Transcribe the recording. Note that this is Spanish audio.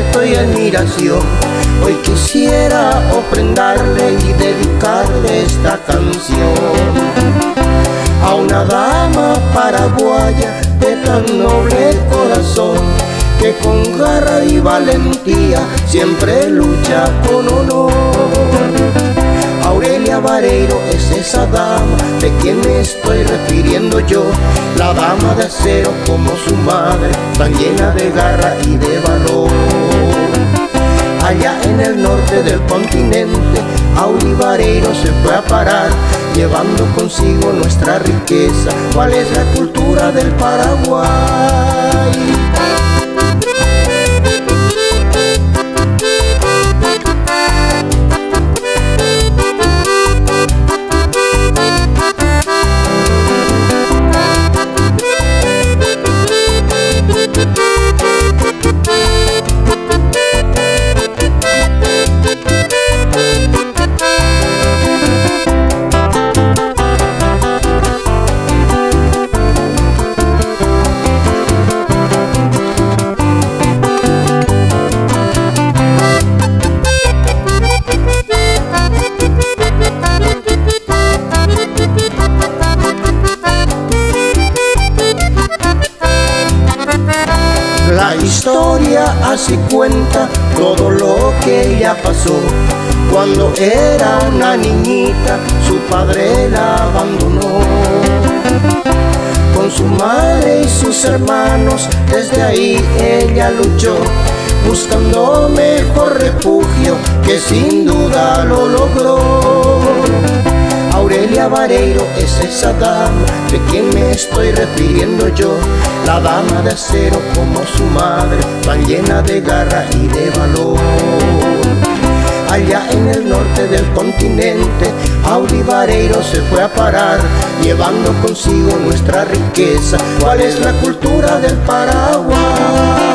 respeto y admiración. Hoy quisiera ofrendarle y dedicarle esta canción a una dama paraguaya de tan noble corazón, que con garra y valentía siempre lucha con honor. Aurelia Vareiro es esa dama de quien me estoy refiriendo yo, la dama de acero como su madre, tan llena de garra y de valor. Allá en el norte del continente, Auri Vareiro se fue a parar, llevando consigo nuestra riqueza. ¿Cuál es la cultura del Paraguay? La historia así cuenta todo lo que ella pasó. Cuando era una niñita, su padre la abandonó. Con su madre y sus hermanos, desde ahí ella luchó, buscando mejor refugio, que sin duda lo logró. Aurelia Vareiro es esa dama de quien me estoy refiriendo yo, la dama de acero como su madre, tan llena de garra y de valor. Allá en el norte del continente, Auri Vareiro se fue a parar, llevando consigo nuestra riqueza. ¿Cuál es la cultura del Paraguay?